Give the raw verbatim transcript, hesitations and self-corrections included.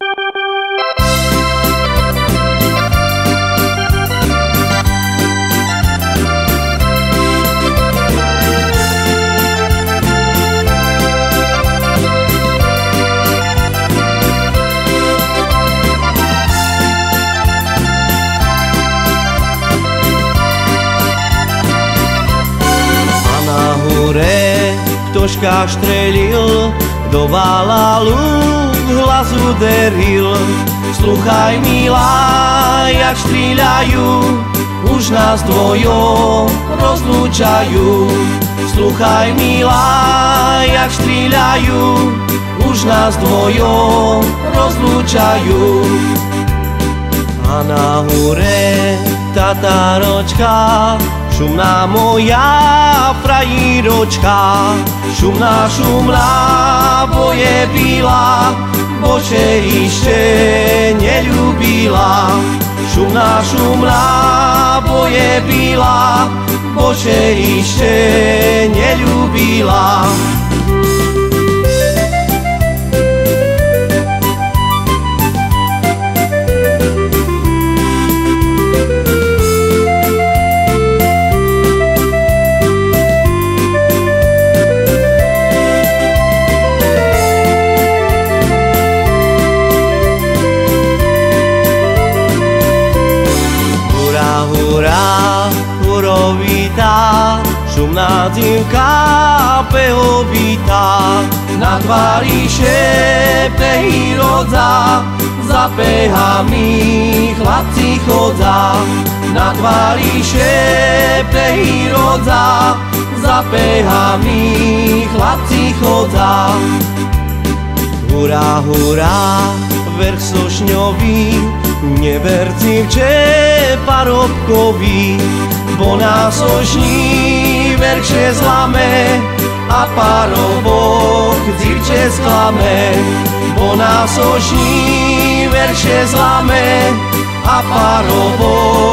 Ktožka štrelil, do valalu hlas uderil. Sluchaj, milá, jak strieľajú, už nás dvojo rozlúčajú. Sluchaj, milá, jak strieľajú, už nás dvojo rozlúčajú. A na hore Tatáročka, šumná moja frajíročka, šumná, šumná, bo je bílá, bože ešte neľúbila. Šumná, šumná, bo je bílá, bože ešte neľúbila. Šumná dzivka pehovitá, na tvári šepe rodza, za pehami chlapci chodza. Na tvári šepe rodza, za pehami chlapci chodza. Hurá, hurá, vrch sošňový, neverci vče parobkový, bo na sošní verše zlame a parobok dzivče sklame. Bo na sošní verše zlame a parobok